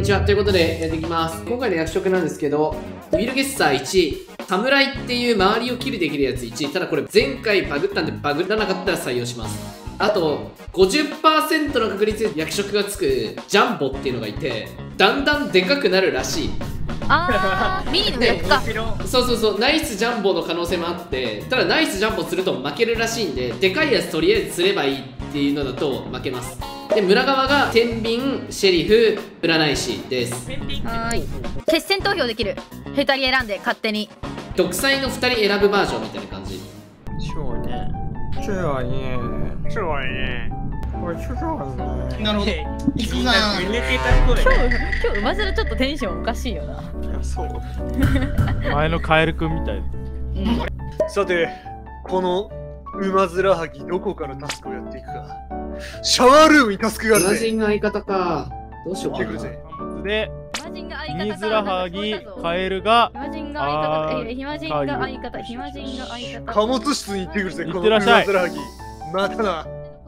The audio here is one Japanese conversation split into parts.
にちは。ということでやっていきます。今回の役職なんですけど、ウィルゲッサー1、侍っていう周りをキルできるやつ1、ただこれ前回バグったんでバグらなかったら採用します。あと 50% の確率で役職がつくジャンボっていうのがいて、だんだんでかくなるらしい。 あー、ミニのやつか。 そうナイスジャンボの可能性もあって、ただナイスジャンボすると負けるらしいんで、でかいやつとりあえずすればいいっていうのだと負けます。で、村側が天秤、シェリフ、占い師です。 はーい。決選投票できる。2人選んで勝手に。 独裁の2人選ぶバージョンみたいな感じ。 そうね。 なるほど。いくな今日馬面ちょっとテンションおかしいよな。 いや、そう。 前のカエルくんみたい。 さて、この馬面はぎどこからタスクをやっていくか。シャワールームにタスクがあるマぜ。 ジンが相方か。どうしようかな。 で、 ミミズラハギ、カエルが、 暇人が相方、暇人が相方、暇人が相方。 貨物室に行ってくるぜ、 行この馬ってらっしゃい面はぎ。またな。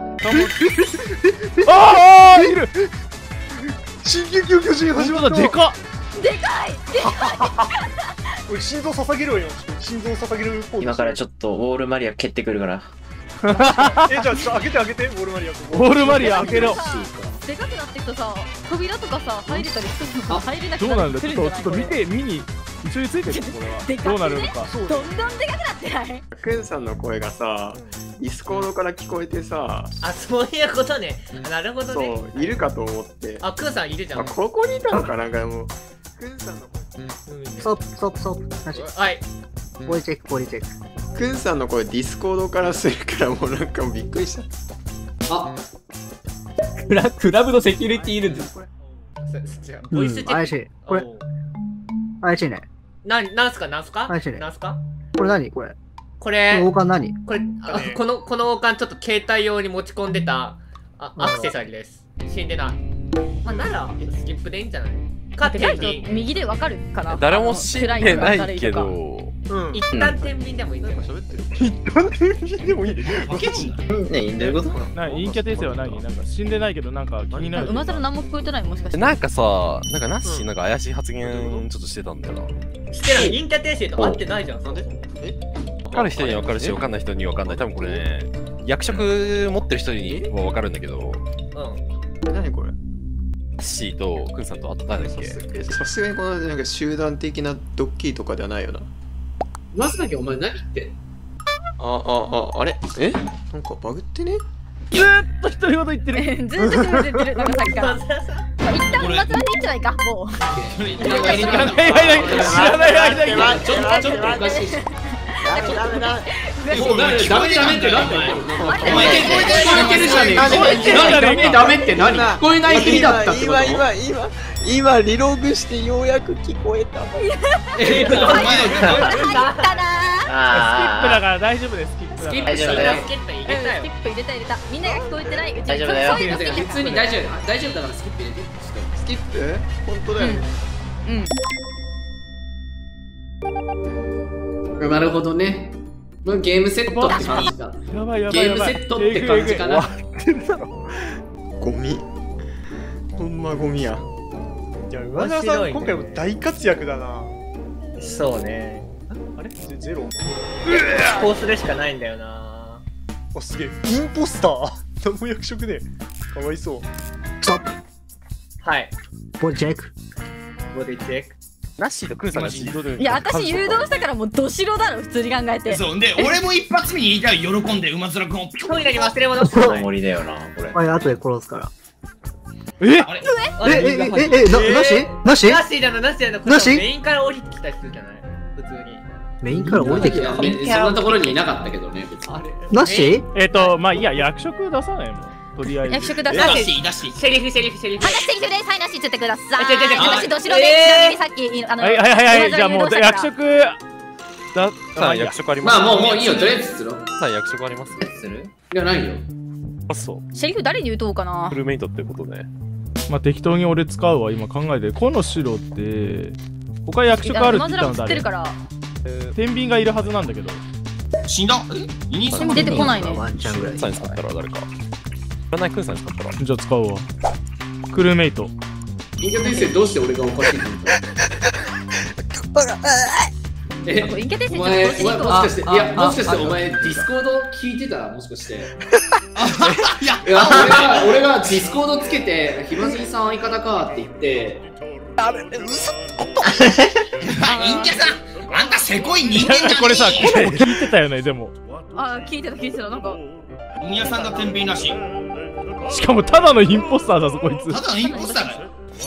ああいる。 進撃の巨人始まった。 本当だ、でかっ。 でかい。 俺心臓捧げるわよ。心臓捧げるポーズ。 今からちょっとウォールマリア蹴ってくるから。 じゃあちょっと開けてウォールマリア。 ウォールマリア開けろ。 でかくなっていくとさ、扉とかさ、入れたりするのか入れなくどうなんだ、ちなってくるんじゃない？ ょっと見て、見に一緒についてるこれは。どうなるのか。 どんどんでかくなってない？ クンさんの声がさ、ディスコードから聞こえてさ、 あ、そういうことね。なるほどね。 そう、いるかと思って。 あ、クーさんいるじゃん。 あ、ここにいたのかなんかもう。クンさんのストップ。マジ。 はい。 ボディチェック。 声、クンさんの声ディスコードからするからもうなんかびっくりした。 あ、 クラブのセキュリティいるんです。 ボイスチェック。 怪しい。これ、怪しいね。 なんすかなんすか怪しいね。 なんすかこれ何これ。 これ、 王冠何これ、この王冠ちょっと携帯用に持ち込んでたアクセサリーです。死んでない。まあ、なら、スキップでいいんじゃないかって右でわかるかな。 誰も知ってないけど、 一旦天秤でもいいんだよ。 一旦天秤でもいい。 ね、いいんだよ。 陰キャ訂正は何？なんか死んでないけどなんか気になる。 馬面何も聞こえてないもしかして。 なんかさ、なんかナッシーなんか怪しい発言ちょっとしてたんだよな。 してない。陰キャ訂正と合ってないじゃん。なんで？ 分かる人には分かるし、分かんない人には分かんない。多分これね、役職持ってる人にも分かるんだけど。 何これ？ ナッシーとクンさんとあと誰だっけ？ さすがにこのなんか集団的なドッキリとかではないよな。 まずだけお前何言ってんあれなんかバグってね？ ずーっと独り言言ってる。 ずーっと独り言言ってる。なんかさっきから。一旦馬面でいいんじゃないか。もう。 知らない間に。 ちょっとおかしいし。もうダメってなんで？お前聞こえてるじゃねえか。ダメって何？聞こえないふりだったってこと？ 今リログしてようやく聞こえた。 入ったなスキップだから大丈夫です。 スキップスキップ入れたよ。 スキップ入れた。みんなが聞こえてない。 大丈夫だよ。 普通に大丈夫だからスキップ入れて。 スキップ？本当だよね。 なるほどね。ゲームセットって感じか。ゲームセットって感じかな。 ゴミ。ほんまゴミや。 いや、馬面さん今回も大活躍だな。 そうね。 あれゼロ？ こうするしかないんだよな。 あ、すげえ。インポスター何も役職ねえ。かわいそう。 ストップ。 はい。 ボディチェック。 ボディチェック。 ナッシーとクンさんがシードで。 いや、私誘導したからもうど素だろ、普通に考えて。 そう、で、俺も一発目に言いたい喜んで馬面くんをトイレに忘れ物。 森だよな、これ。 あれ、後で殺すから。 なし？ なしだな。 なし？ メインから降りてきた人じゃない普通に。 メインから降りてきた。 そんなところにいなかったけどね、別に。 なし？ まあいいや、役職出さないもん。とりあえず。 役職出さない。 シェリフ。 話セリフです。はい、なしって言ってください。 違う私、ど素人で、ちなみにさっき、 はい、じゃあもう役職だ。 さあ役職あります。 まあもういいよ、とりあえずする。 さあ役職あります。 する？ いや、ないよ。 あ、そう。 セリフ誰に言うとうかな。 フルメイトってことね。 まあ適当に俺使うわ、今考えて。この城って、他役職あるって言ったの誰？天秤がいるはずなんだけど。 死んだ？ 出てこないね。 ワンチャンぐらい。 さんに使ったら誰か。占いクンさんに使ったら。 じゃあ使うわ。クルーメイト。 陰キャ転生どうして俺がおかしいの？え、 陰キャ転生お前もしかして、いや、もしかしてお前ディスコード聞いてた？もしかして。いや、俺がディスコードつけて、ひまじいさん相方かって言って、 あれ、嘘陰キャさん、あんたせこい人間じゃねえ。 これさ、これも聞いてたよね、でも。 あ、聞いてた、なんか。 海屋さんが天秤らしい。 しかもただのインポスターだぞ、こいつ。 ただのインポスターだよ。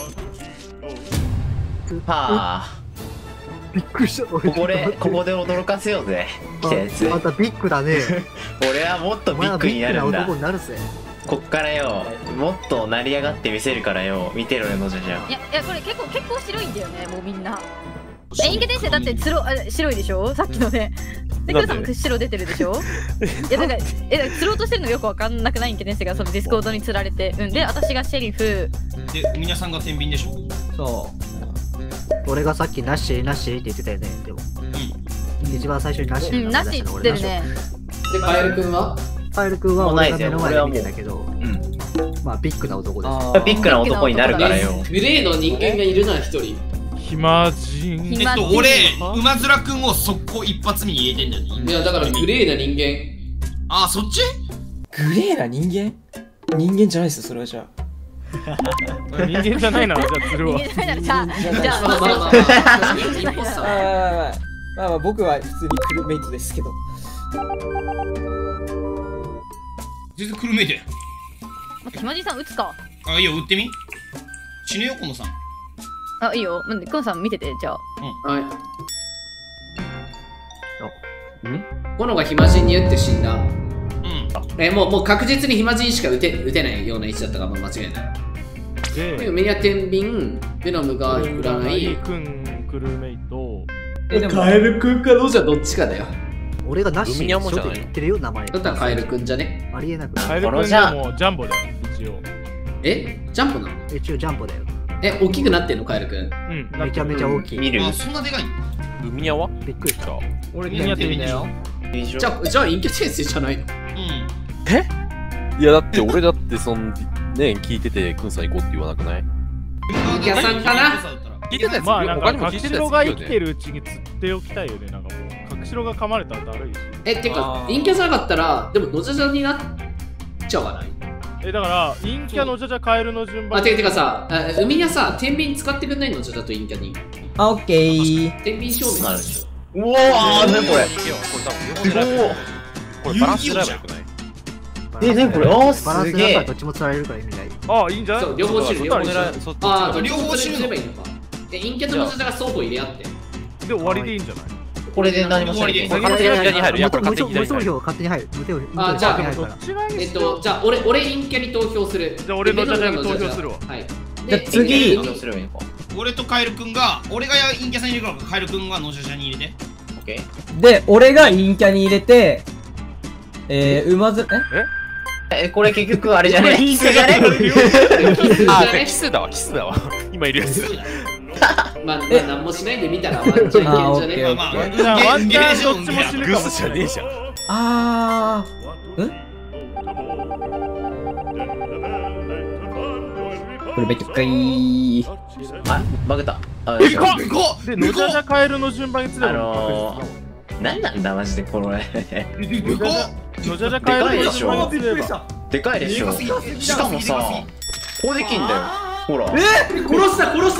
はあ。 びっくりした。 ここで驚かせようぜ。来たやつ。 またビッグだね。 俺はもっとビッグになるんだ。 男になるぜ。 こっからよ、もっと成り上がってみせるからよ。見てろよ、のじゃじゃ。 いや、これ結構白いんだよね、もうみんな。陰キャ転生だって白いでしょ、さっきのね。で、クルさんも白出てるでしょ。いや、なんか、釣ろうとしてるのよくわかんなくない？陰キャ転生がそのディスコードに釣られて。で、私がシェリフ。 で、海屋さんが天秤でしょ。 そう。俺がさっきナッシーって言ってたよね、でも。一番最初にナッシー。 ナッシーって言ってるね。 で、カエル君は俺が目の前で見てたけど、まあビッグな男です。 ビッグな男になるからよ。 グレーの人間がいるな、一人。 暇人。 俺、馬面くんを速攻一発目に入れてんだよね。 いや、だからグレーな人間。 あ、そっち？ グレーな人間？人間じゃないっすよ、それはじゃあ。 人間じゃないならじゃあ釣るわ。 人間じゃないならじゃあ、 まあ僕は普通にクルメイトですけど。 全然クルメイトや。 ひまじいさん撃つか。 あ、いいよ、撃ってみ。死ぬよ、このさん。 あ、いいよ。コンさん見てて、じゃあ。 はい。コノが暇人に撃って死んだ。もう確実に暇人しか撃てないような位置だったから間違いない。で、メニア天秤、ベノムが占い、 くん、クルーメイト。 カエルくんかどうじゃどっちかだよ。 俺がナッシーって言ってるよ、名前。 だったらカエルくんじゃね？ ありえなくカエルくんでもジャンボだよ、一応。 ジャンボなの？ 一応ジャンボだよ。 大きくなってんのカエルくん？ めちゃめちゃ大きい。 見る？ あ、そんなでかいの？ 海屋は？ びっくりした。 俺にやってみなよ。 じゃあ陰キャ先生じゃないの？ いやだって俺だってそんね聞いててくんさん行こうって言わなくない？ 陰キャさんかな？ 聞いてたやつ、 まあなんか他にも聞いてたやつ角城が生きてるうちに釣っておきたいよね。なんかもう角城が噛まれたらだるいし。 てか陰キャじゃなかったらでもノジャジャになっちゃわない？ だから陰キャのじゃじゃカエルの順番。 てかさ、海屋さ天秤使ってくんないの？じゃじゃと陰キャに。 あ、オッケー。 天秤証明なるでしょ。うわー、何これ。 これバランス選べばよくない？ 何これ。あー、 バランスすげえ。 だからどっちも釣られるから意味ない。 ああ、いいんじゃない？ そう、両方知る、両方知る。ああ、 両方知るすればいいのか。陰キャとノジャジャが双方入れ合って。 で、終わりでいいんじゃない？ これで何もしない。 勝手に左に入る。やっぱ勝手に無左に入る。 投票勝手に入る。無投票じゃあ入るから。 じゃあ俺陰キャに投票する。 じゃあ俺ノジャジャに投票するわ。 はい。 じゃあ次。 俺とカエルくんが、俺が陰キャさんに入れるから、カエルくんはノジャジャに入れて。 オッケー。で、俺が陰キャに入れて、馬ずこれ結局あれじゃねえ。キスじゃねあ、キスだわ、キスだわ。今いるやつ。 まあ、何もしないで見たらワンチャンいけんじゃねえか。 ワンチャンどっちも死ぬかも。 グスじゃねえじゃん。 あこれめっちゃかい。 あ、バグった。 で、ノジャジャカエルの順番につれば何なんだマジでこれ。 ノジャジャカエルの順番につればでかいでしょ。しかもさ、こうできんだよ。ほら。 殺した今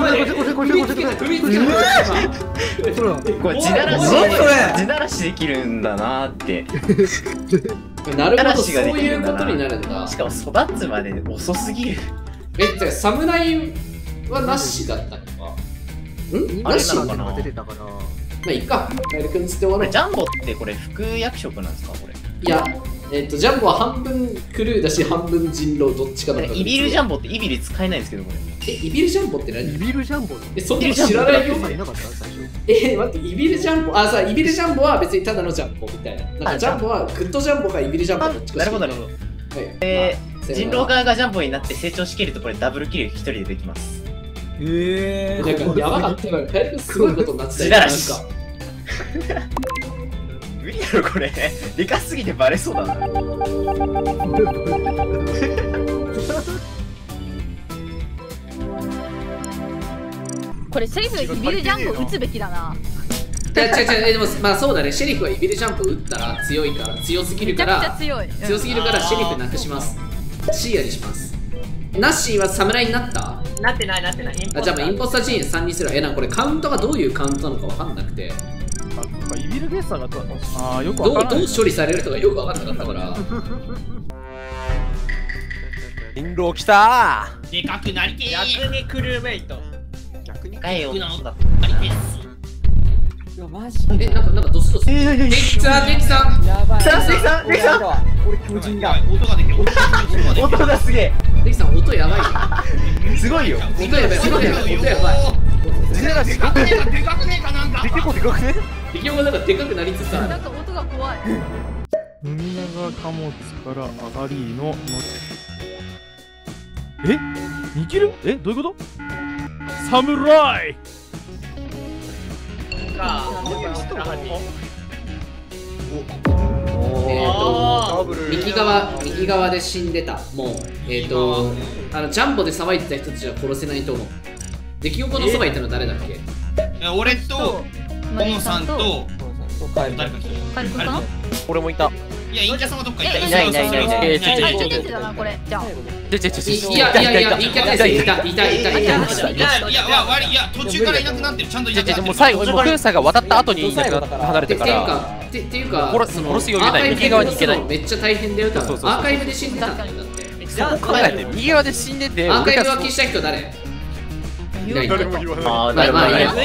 これ地ならしできるんだなって。 なるほど、そういうことになるんだ。 しかも育つまで遅すぎる。 侍はなしだったのか？ あれなのかな？ 出てたから。 まあいいか、カエルくんつって終わろう。 ジャンボってこれ副役職なんですかこれ？ いや、ジャンボは半分クルーだし半分人狼どっちかだから。 イビルジャンボってイビル使えないんですけどこれ。 イビルジャンボって何？ イビルジャンボ？ そんなの知らないよ。 いなかった最初。 待って、イビルジャンボ、イビルジャンボは別にただのジャンボみたいな。なんかジャンボはグッドジャンボかイビルジャンボどっちか。 なるほどなるほど。人狼側がジャンボになって成長しきるとこれダブルキル一人でできます。 なんかやばかったな。カエルくんすごいことになってたよ。 なんか無理やろこれ。でかすぎてバレそうだな。 これセリフイビルジャンプを打つべきだな。 違うでもまあそうだね、シェリフはイビルジャンプ打ったら強いから、強すぎるからめちゃくちゃ強い、 強すぎるからシェリフなくします。シーアにします。ナッシーは侍になった？ なってない。 あ、じゃあインポスター陣3にする。なんかこれカウントがどういうカウントなのかわかんなくて、 イビルゲッサーがどうよくわからない。 どう処理されるとかよくわかんなかったから人狼来たー。でかくなりてー。 逆にクルーメイト。 逆にかいよ。 なりてー。 マジなんかドスドス。デキさんやばい。 デキさん俺巨人だ。 音ができる。 音がすげえ。 デキさん音やばい。 すごいよ。 音やばい。 でかくねえかなんか。 結構でかくね？敵もなんかでかくなりつつある。 なんか音が怖い。 海長貨物から上がりの逃げる？どういうこと？侍！ 右側で死んでた。もうジャンボで騒いでた人たちは殺せないと思う。出来心のそばいたの誰だっけ？ 俺とモンさんと誰か来カル君かな？ 俺もいた。 いや、インキャさんはどっかいた。 いない。これじゃあ。 いや、インキャ先生いた。 いや、途中からいなくなってる。ちゃんといなくなってる。 もう最後、もうクーサーが渡った後に離れてから。 っていうか、 殺す余裕ない。右側に行けない。 めっちゃ大変だよ。アーカイブで死んでたんだって。 そう考えて、右側で死んでて。 アーカイブは消した人誰？ 誰も言わない。 まあいいや。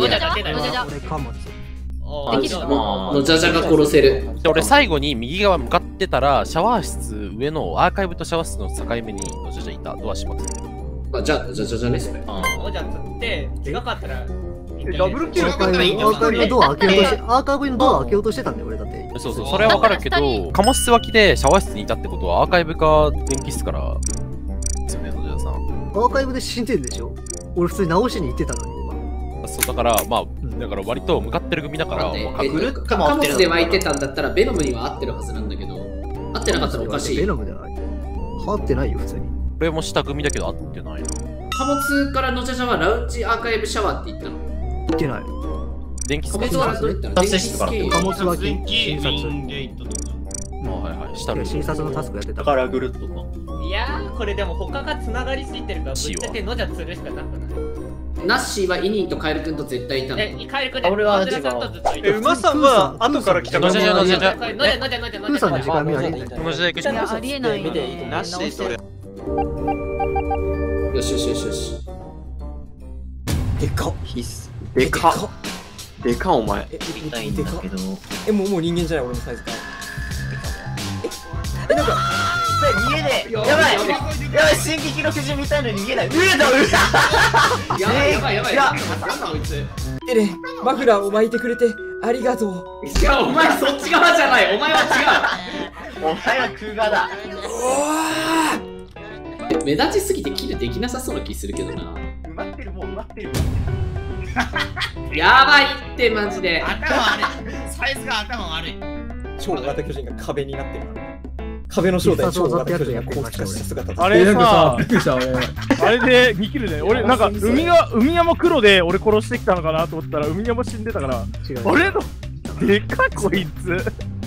のじゃじゃが殺せる。 俺最後に右側向かってたらシャワー室上のアーカイブとシャワー室の境目にのじゃじゃいた。ドア閉まってる。 じゃねそれ。 のじゃって違かったらダブルキルアーカイブのドア開けようとしてたんだよ俺だって。 そうそれはわかるけど、貨物室脇でシャワー室にいたってことはアーカイブか電気室からですよね、のじゃさん。 アーカイブで死んでるでしょ。俺普通に直しに行ってたのに。 そうだからだから割と向かってる組だから、 貨物で湧いてたんだったらベノムには合ってるはずなんだけど、合ってなかったらおかしい。 ベノムでは合ってないよ普通に。 俺も下組だけど合ってないな。 貨物からのじゃじゃはラウンジアーカイブシャワーって言ったの？ 言ってない。 電気貨物はどう言ったの？ 達成室から。 貨物脇診察。 下で診察のタスクやってたからぐるっとか。 いやー、これでも他が繋がりすぎてるからぶっちゃけのじゃ釣るしかなくない？ ナッシーはイニーとカエル君と絶対いたの。 カエル君で俺は違う。馬さんは後から来たから。 のじゃプーさんの時間見はね。 ありえないよね。 ナッシーそれ。 よし。 でかっ。 でかお前。 痛いんだけど。 もう人間じゃない俺のサイズか。 なんか逃げねえ。やばい進撃の巨人みたいの逃げない。 やばいこいつ。 エレンマフラーを巻いてくれてありがとう。 いやお前そっち側じゃない。お前は違う。 お前は空ガだ。 目立ちすぎてキルできなさそうな気するけどな。 埋まってる。 やばいってマジで。 頭悪い。サイズが頭悪い。 超大型巨人が壁になってる。壁の正体超大型巨人が高機化した姿。 あれさ、あれで2キルで、俺なんか海山黒で俺殺してきたのかなと思ったら海山死んでたから、俺のでかこいつ。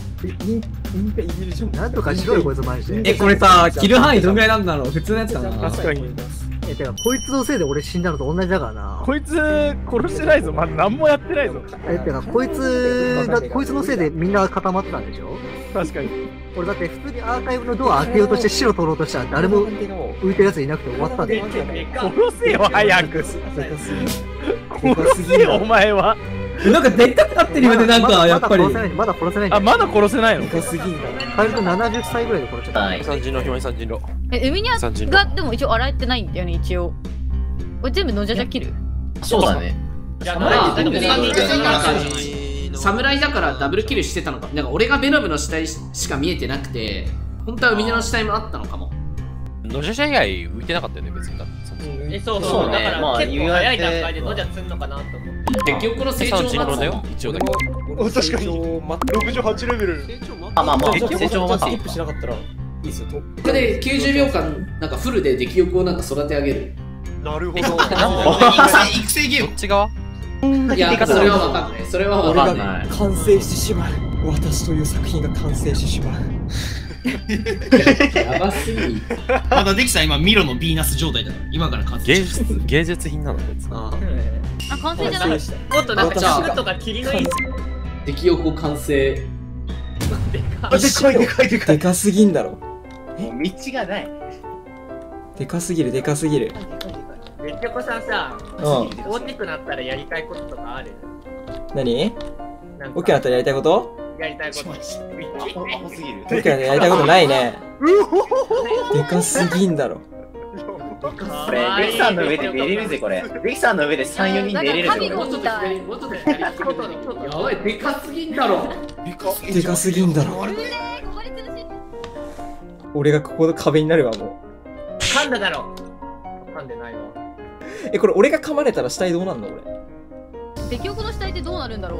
なんとかしろよこいつマジで。 これさ、キル範囲どんぐらいなんだろう。普通のやつかな。 確かに。 てかこいつのせいで俺死んだのと同じだからな。 こいつ殺してないぞ。まだ何もやってないぞ。 てかこいつのせいでみんな固まってたんでしょ。 確かに。 俺だって普通にアーカイブのドア開けようとして白取ろうとしたら誰も浮いてるやついなくて終わったんだよ。 殺せよ早く。殺せよお前は。 なんかでっかくなってるよね。なんかやっぱりまだ殺せない。 あ、まだ殺せないの？ でかすぎんだ。 カエル君70歳ぐらいで殺しちゃった。 三人狼。 海にがでも一応洗えてないんだよね一応。これ全部のじゃじゃ切る？ そうだね。 侍だからダブルキルしてたのか。なんか俺がベノムの死体しか見えてなくて、本当は海の死体もあったのかも。 のじゃじゃ以外浮いてなかったよね別に。 そうだから結構早い段階でのじゃ釣んのかなと思って。 結局この成長だよ一応だけ。 確かに68レベル。 成長待ってスキップしなかったらいいですよ。 これで90秒間なんかフルで出来欲をなんか育て上げる。 なるほど。 育成ゲーム。 どっち側？ いや、それはわかんない。それはわかんない。 完成してしまう。私という作品が完成してしまう。 やばすぎ。 まだできた今ミロのヴィーナス状態だから。今から完成。 芸術品なのこいつ。 あ、完成じゃなかった。 もっとなんか軸とか霧のいい。 出来横完成。 でかいでかいでかい。 でかすぎんだろ。 もう道がない。 でかすぎるでかすぎる。 めっちゃこさんさ、大きくなったらやりたいこととかある？ 何？大きくなったらやりたいこと？ やりたいこと。 アホすぎる。 大きくなったらやりたいことないね。でかすぎんだろ。 これ、レキさんの上で寝れるぜ、これ。レキさんの上で3、4人寝れるぜ。 もうちょっと左、もうちょっと左。やばい、でかすぎんだろ。 でかすぎんだろ。俺がここの壁になるわ、もう。 噛んだだろ。噛んでないわ。 これ俺が噛まれたら死体どうなんの俺。 出来横の死体ってどうなるんだろう。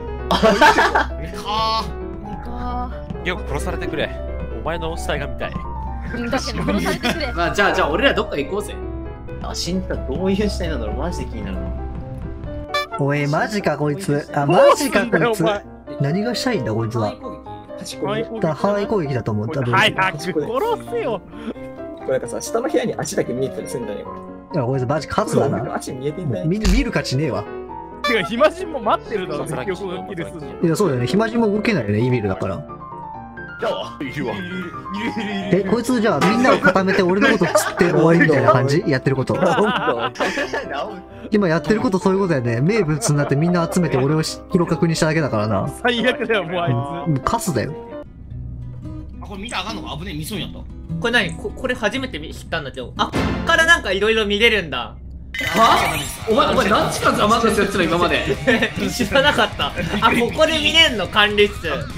よく殺されてくれ。お前の死体が見たい。 確かに殺されてくれ。 まあじゃあ俺らどっか行こうぜ。 死んだらどういう死体なんだろう、マジで気になるな。 おい、マジかこいつ。あ、マジかこいつ。何がしたいんだこいつは。ハワイ攻撃だと思った。 はいはい、殺せよ。 これなんかさ、下の部屋に足だけ見えたりするんだね、これ。 いや、こいつマジ勝つだな。 足見えてんね。 見る価値ねえわ。 てか、暇人も待ってるだろ、出来横がキルすんの。 いや、そうだよね。暇人も動けないよね、イビルだから。 いるわ。 こいつじゃあみんなを固めて俺のこと釣って終わりみたいな感じやってること。今やってることそういうことやね。名物になってみんな集めて俺を広角にしただけだからな。 最悪だよ、もうあいつ。 カスだよ。 あ、これ見たらあかんのか危ねえ、見そうになった。 これ何これ初めて知ったんだけど。あ、こっからなんかいろいろ見れるんだ。 は？お前何時間我慢ですよっての今まで。 知らなかった。あ、ここで見れんの管理室。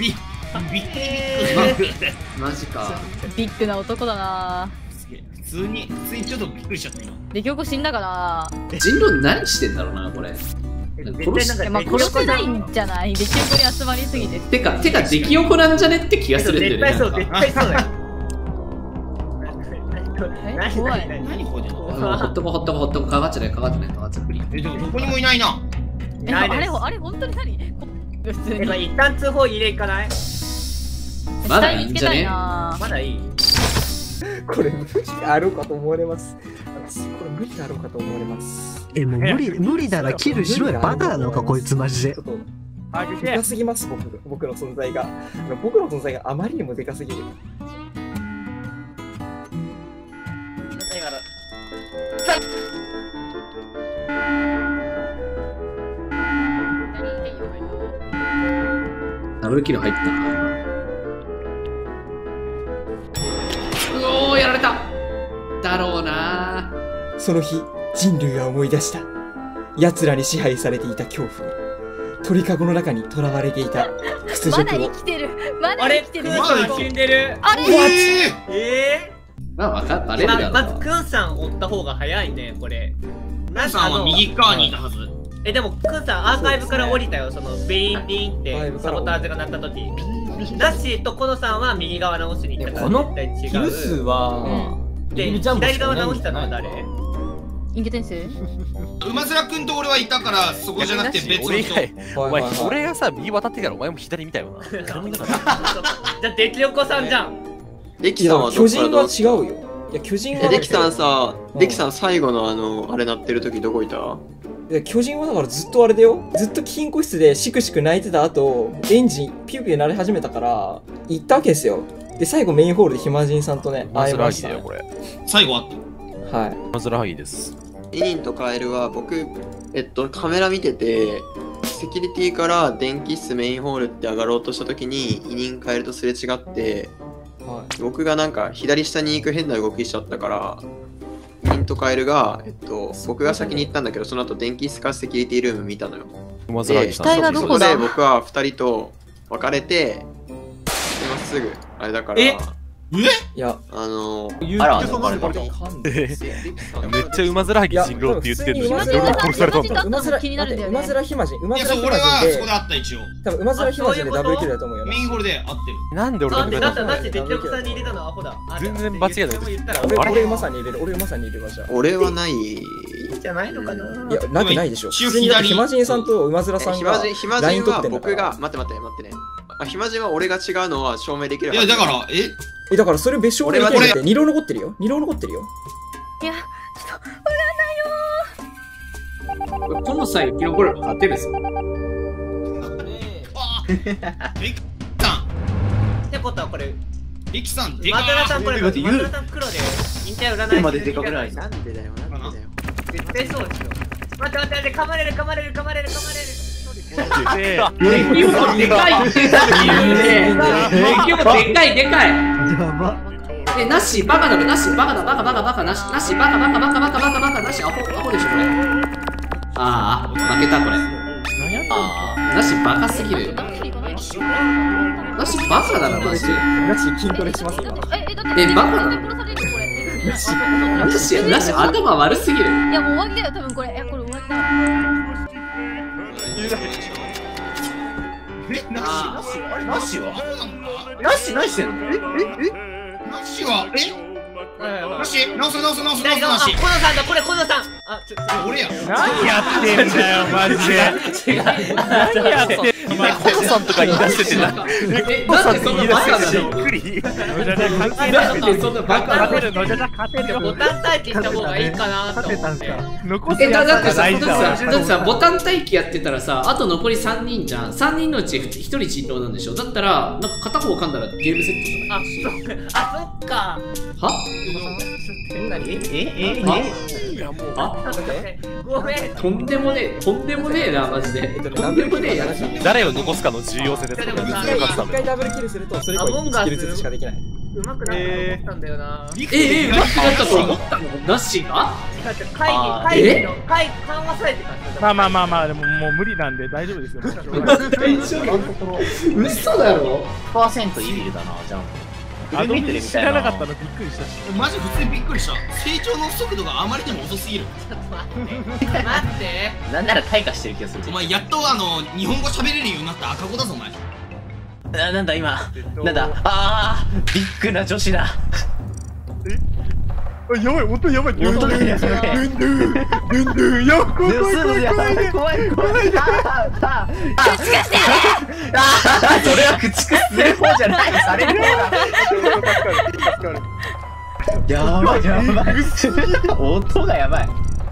マジか。 ビッグな男だな。 普通にちょっとびっくりしちゃった今。 出来横死んだかな。 人狼何してんだろうなこれ。 まあ殺してないんじゃない。出来横に集まりすぎて。 てか出来横なんじゃねって気がするんだよね。 絶対そう絶対そうだよ。 怖い。 何これ。 ほっとこかかっちゃないかかっちゃないでもどこにもいないな。 あれ本当に何？普通に。 一旦通報入れいかない？ まだいいんじゃね？ まだいい？ これ無理があろうかと思われます。これ無理があろうかと思われます。 もう無理ならキルしろよ。バカなのかこいつマジで。 でかすぎます僕の存在が。僕の存在があまりにもでかすぎる。 ダブルキル入ったな。うおーやられただろうな。 その日人類は思い出した。奴らに支配されていた恐怖を。鳥かごの中に囚われていた屈辱を。 まだ生きてる。まだ生きてる。 まだ死んでる。 あれ？ まあバレるだろうな。 まずくんさん追った方が早いねこれ。 くんさんは右側にいたはず。 でもくんさんアーカイブから降りたよ。そのビーンビーンってサボタージュが鳴った時。ナッシーとコノさんは右側直しに行ったから絶対違う。 キル数はで左側直したのは誰？ インゲ転生？ 馬面くんと俺はいたからそこじゃなくて別の人。 お前俺がさ右渡ってからお前も左見たよな。 じゃあ出来横さんじゃん。 デキさんは巨人は違うよ。いや巨人はデキさんさ、デキさん最後のあれ鳴ってる時どこいた？ いや巨人はだからずっとあれだよ。ずっと金庫室でしくしく泣いてた後、エンジンピューピュー鳴り始めたから行ったわけですよ。で最後メインホールで暇人さんとね会いましたね。 最後あった。 はい。 マズラハギです。 イニンとカエルは僕カメラ見てて、セキュリティから電気室メインホールって上がろうとした時にイニンカエルとすれ違って、僕がなんか左下に行く変な動きしちゃったからイニンとカエルが僕が先に行ったんだけど、その後電気室からセキュリティルーム見たのよ。でそこで僕は2人と別れてまっすぐあれだから。 いや、 あら、 めっちゃ馬面はぎ人狼って言ってるのに俺殺されたんだ。 馬面気になるんだよね。馬面ひまじん。馬面ひまじんで。 俺はそこであった一応。 多分馬面ひまじんでダブルキルだと思うよ。 メインホールで合ってる。 なんで俺がだってデキオコさんに入れたのはアホだ。 全然間違いない。 俺馬さんに入れる。俺馬さんに入れました。 俺はない。 じゃないのかな。 いや、なくないでしょ。普通にひまじんさんと馬面さんがライン取ってんだから。 僕が待ってね。ひまじんは俺が違うのは証明できる。 いやだからだからそれ別証明できるって2浪残ってるよ。2浪残ってるよ。 いや、ちょっとわかんないよ。 この際生き残れば勝てるぞ。 ってことはこれリキさんでかマドラさんこれマドラさん黒で引退占いまででかくない。なんでだよ。 絶対そうでしょ。待って噛まれる。 でかいってさっき言うね。でかい。 やば。 なしバカだろ。なしバカなしバカなしアホでしょこれ。ああ負けたこれ。なしバカすぎる。なしバカだなマジで。 なし筋トレしますか。 バカなの。なし頭悪すぎる。 いやもう終わりだよ多分これ。これ終わりだ。 なしはしてんの？ なしはなし直す。 コノさんだこれコノさん。 俺や。 何やってんだよマジで。何やってんの。 コノさんとか言い出しててな。 なんでそんなバカなの？なんでそんなバカなの？ 勝てるのじゃ勝てるよ。 ボタン待機した方がいいかなと思って。 残すやつだってじゃないじゃん。 さボタン待機やってたらさ、あと残り3人じゃん。3人のうち1人人狼なんでしょ。だったらなんか片方噛んだらゲームセットじゃない？ そっか。 は？ 何？ごめん。 とんでもねえなマジで。とんでもねえやつ。 誰を残すかの重要性です。 1回ダブルキルするとそれ以降1キルずつしかできない。 うまくなったと思ったんだよな。 うまくなったと思ったの？なしが？ 会議の緩和されてた。 まあでももう無理なんで大丈夫ですよ。 嘘だろ %イビルだなじゃん。 アドミン知らなかったのびっくりしたし。 マジ普通にびっくりした。成長の速度があまりにも遅すぎる。 待ってなんなら退化してる気がする。 お前やっと日本語喋れるようになった赤子だぞお前。 なんだ今なんだビッグな女子だ。 やばい音やばい。 音がやばい。怖い。それは駆逐する方じゃない。される方だ。やばい。音がやばい。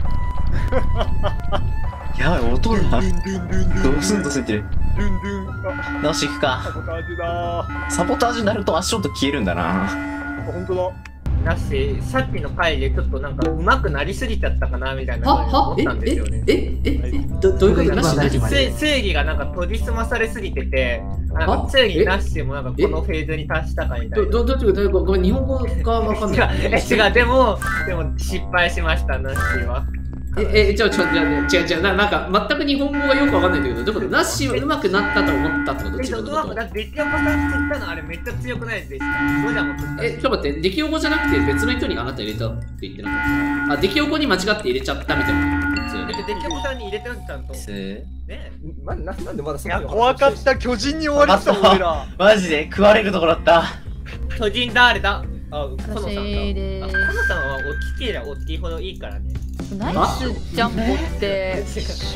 音がドスンとついてる。よし行くか。サボタージュになると足音消えるんだな。 本当だ。 なし、さっきの回でちょっとなんか上手くなりすぎちゃったかなみたいな思ったんですよね。 どういうこと？なし正義がなんか研ぎ澄まされすぎてて、なんか正義なしでもなんかこのフェーズに達したかみたいな。 どういうこと？ごめん日本語がわかんない。 違うでも失敗しましたなしは。 違うなんか全く日本語がよくわかんないんだけど、どういうこと？ナッシーは上手くなったと思ったってこと？ だってデキオコさんって言ったのあれめっちゃ強くないですか？そうじゃん。 ちょっと待って、デキオコじゃなくて別の人にあなた入れたって言ってなかった？デキオコに間違って入れちゃったみたいな。 デキオコさんに入れてるちゃんと。 なんでまだいや怖かった巨人に終わりそう俺ら。 マジで食われるとこだった。 巨人誰だ？コノさんだ。コノさんは大きければ大きいほどいいからね。 ナイスジャンボって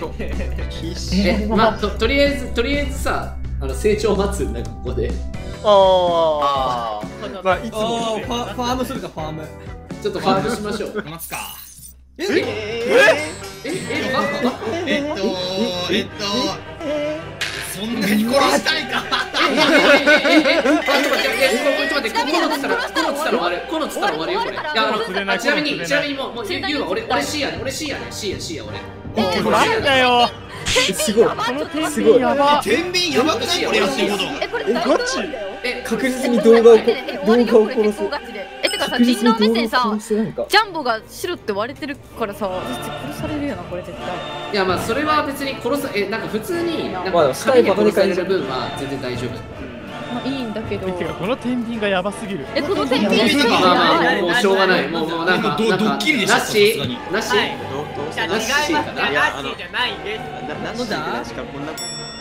とりあえずさ成長待つんだここで。 いつもファームするかファーム。 ちょっとファームしましょう。 待つか。そんなに殺したいか。 このつったら終わるよこれ。ちなみにもう言うわ俺 C やね俺。 なんだよ。 すごい。すごい。 天秤やばくないこれやってること。 ガチ？確実に動画を殺す。 てかさ、人狼目線さ、ジャンボが白って割れてるからさ、殺されるよなこれ絶対。 いやまあそれは別になんか普通になんかスタイパトに殺される分は全然大丈夫。 まあいいんだけど。 てかこの天秤がやばすぎる。 この天秤まあまあもうしょうがない。もうなんかドッキリでしょ。 なしなし。 違いますね。なしじゃないです。 なんだしかこんな。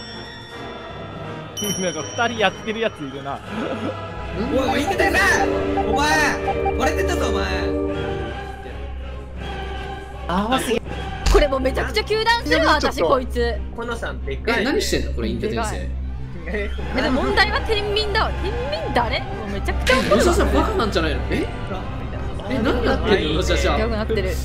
なんか2人やってるやついるな。 おい、言ってたよな。お前、割れてたぞお前。 これもうめちゃくちゃ糾弾するわ私こいつ。 このさんでかい。 何してんのこれインテ先生。 でも問題は天秤だわ。天秤誰？もうめちゃくちゃ怒るわ。 野田さんバカなんじゃないの？何やってんの野田ちゃん。 よくなってる。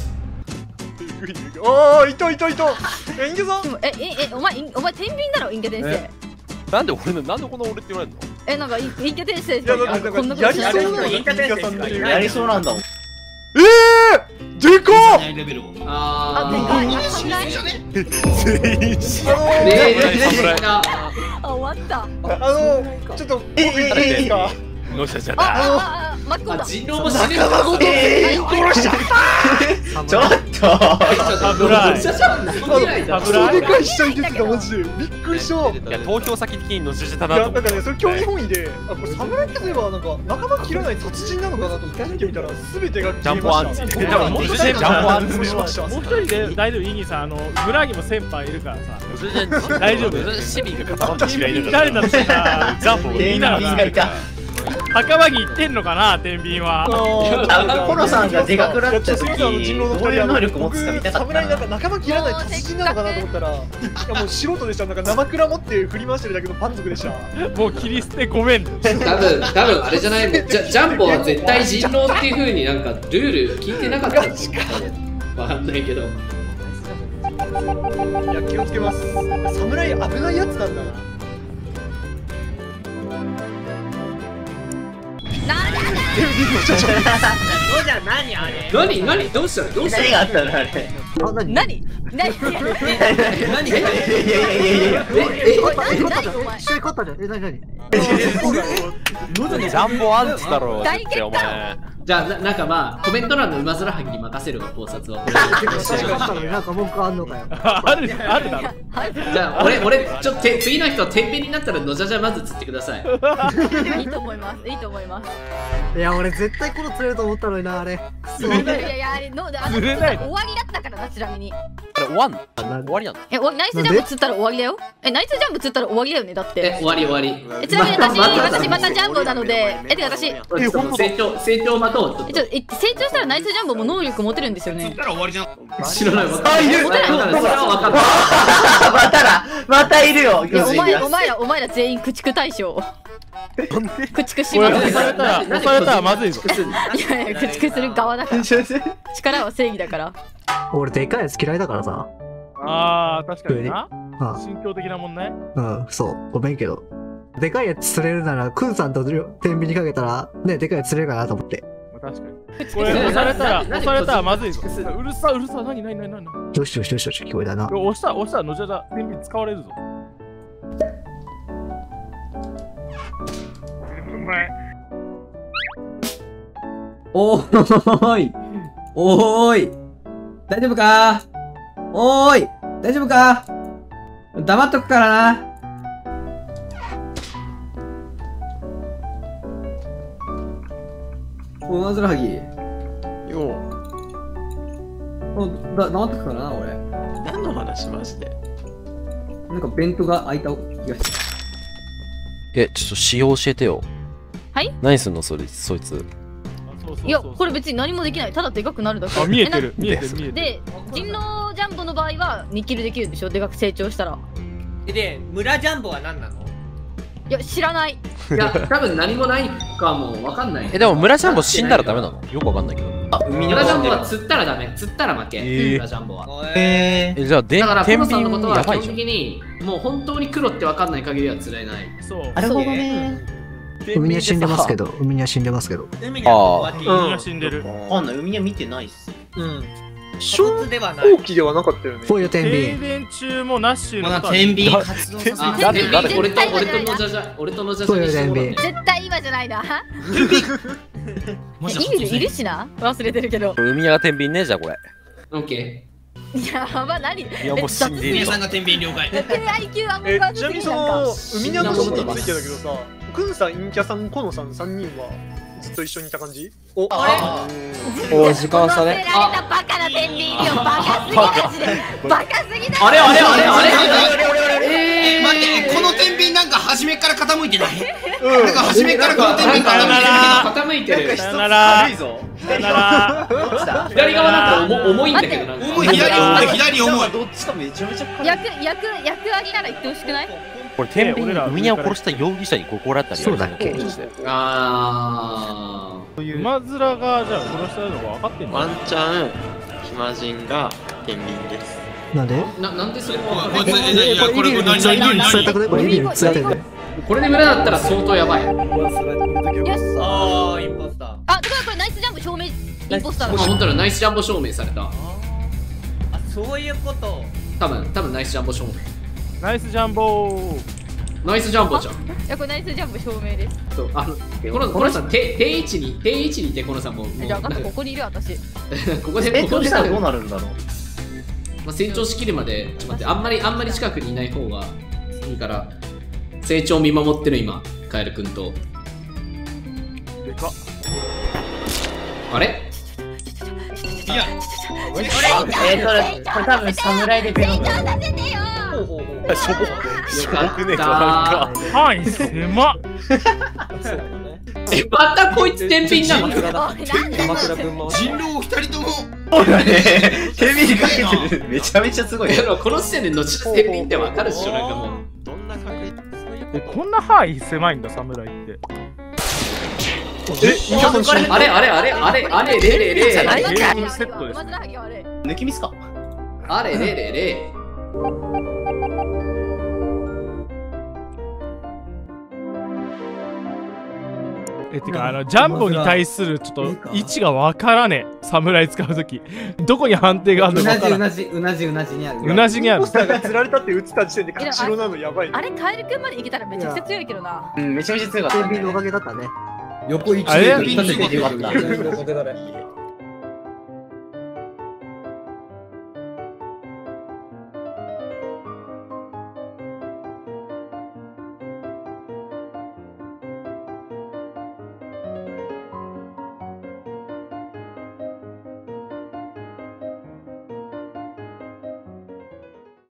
ああ、いた。インケさん。 お前天秤だろインケ先生。 なんでこの俺って言われるの？ なんかインケ先生いやなんかこんなことしない。 やりそうなんだもん。 でかっ。 終わった。 ちょっと僕言っていいですか？ のしゃじゃだ。 人狼も死ねる。 仲間ごと全員殺しちゃった。 ちょっと。 危ない。 クソでかい死体出てたマジで。びっくりした。 いや投票先的にのしゃじゃだいやなと。 なんかねそれ興味本位で、これ侍って言えばなんか仲間切らない殺人なのかなと思って見てみたら全てがジャンボアンチ。 もう一人で大丈夫イギさん村木も先輩いるからさ。大丈夫。 シビが固まったしがいるから。 誰だってさジャンボ天秤がいた。 墓場に行ってんのかな天秤は。 コロさんがでかくなった時どういう能力持つか見たかった侍なんか仲間切らない殺人なのかなと思ったら、いやもう素人でした。なんか生蔵持って振り回してるだけの満足でした。 もう切り捨てごめん。 多分あれじゃないもん。ジャンボは絶対人狼っていう風になんかルール聞いてなかったんですよ。わかんないけど。 いや気をつけます。侍危ないやつなんだな。 そうじゃ何あれ。 何どうしたの？ 何があったのあれ。 何？ 何？いやいや。 ジャンボアンチだろ。お前。 じゃあなんかまあコメント欄の馬面はぎに任せるわ考察は。 なんか文句あんのかよ。 あるだろ。 じゃあ俺ちょっと次の人天秤になったらのじゃじゃまず釣ってください。 いいと思います。 いや俺絶対この釣れると思ったのになあれ。 いやあれの終わりだったからなちなみに。 終わりなの？ ナイスジャンプ釣ったら終わりだよ。ナイスジャンプ釣ったら終わりだよねだって。 終わり。 ちなみに私またジャンボなので、てか私成長待とう。 成長したらナイスジャンボも能力持てるんですよね。 釣ったら終わりじゃん。 知らない。 またいるよ。 お前ら全員駆逐対象。駆逐します。 押されたらまずいぞ。 いや駆逐する側だから。力は正義だから。 俺でかいやつ嫌いだからさ。 あー確かにな。心境的な問題。 そうごめんけど。でかいやつ釣れるならクンさんと天秤にかけたらねでかいやつ釣れるかなと思って。 確かに。これ押されたらまずいぞ。うるさ何。 よし聞こえたな。 押したらのじゃじゃ天秤使われるぞ。 おーい大丈夫か？大丈夫か？黙っとくからな。馬面はぎよ黙っとくからな俺。 何の話マジで。 なんかベントが開いた気がして。 ちょっと仕様教えてよ。 はい？ 何すんのそいつ。 いやこれ別に何もできない。ただでかくなるだけ。 見えてる。で人狼ジャンボの場合は2キルできるでしょ。でかく成長したら。 で村ジャンボは何なの？ いや知らない。 いや多分何もないかも分かんない。 でも村ジャンボ死んだらダメなの？よく分かんないけど。 村ジャンボは釣ったらダメ。釣ったら負け。村ジャンボは。 じゃあだからコロさんのことは基本やばいじゃん。 的にもう本当に黒って分かんない限りは釣れない。 そうあれほどね。海には死んでますけど。 海には死んでる。 わかんない。海には見てないっす。 小ではない。 後期ではなかったよね。 こういう天停秤。 電中もナッシュまだ天秤活動させて。 俺とのじゃじゃ絶対今じゃないな。いるしな。忘れてるけど。 海屋が天秤ねじゃあこれ。 オッケー。やば何？ いやもう死んでいる。 皆さんが天秤了解。 IQ あんまりちなみにその海にゃんのシーンについてだけどさ、 くんさん、陰キャさん、このさん、3人はずっと一緒にいた感じ？お、 あれお、時間差ね。 乗せられたバカな天秤よ、バカすぎマジで。バカすぎだ。 待って、この天秤なんか初めから傾いてない？なんか初めからこの天秤傾いてる。 さよなら。 左側なんか重いんだけど、なんか重い、左重い。 どっちかめちゃめちゃ役割なら言ってほしくない？ これ天秤海を殺した容疑者に心当たりそうだっけ？ ああ。馬面がじゃあ殺したのが分かってんの？ ワンチャン暇人が天秤です。 なんで？ なんでそれもこれこれで村だったら相当やばい。 よし。 ああ、インポスター。 あ、だからこれナイスジャンプ証明インポスターだ。 本当だ、ナイスジャンボ証明された。 あ、そういうこと。 多分ナイスジャンボ証明。 ナイスジャンボナイスジャンボじゃん。 いや、これナイスジャンプ証明です。 そう、このさん、定位置にいて、このさんも。 じゃあ、ここにいる私。 ここでどうなるんだろう。 成長しきるまで、ちょっと待って、あんまり近くにいない方がいいから、成長を見守ってる今、カエルくんと。 でかっ。 いあれ？ や、 これ多分侍でペロンだ。 しょぼくねえかなんか。 範囲狭っ。 またこいつ天秤なの？ 鎌倉分も。 人狼を2人とも。 そうだね。天秤かけてる。めちゃめちゃすごい。 この時点で後の天秤ってわかるっしょ、なんかもう。 どんな確率？ こんな範囲狭いんだ、侍って。 あれセットです。 抜きミスか。 あれ。 てかジャンボに対するちょっと位置がわからねえ。侍使うときどこに判定があるのかわからん。 うなじにある。 うなじにある。 ポスターが釣られたって打つた時点で勝ち白なのやばいね。 あれ、カエルくんまでいけたらめちゃくちゃ強いけどな。 めちゃめちゃ強かった。 天秤のおかげだったね。 横一あれ立ててよかった。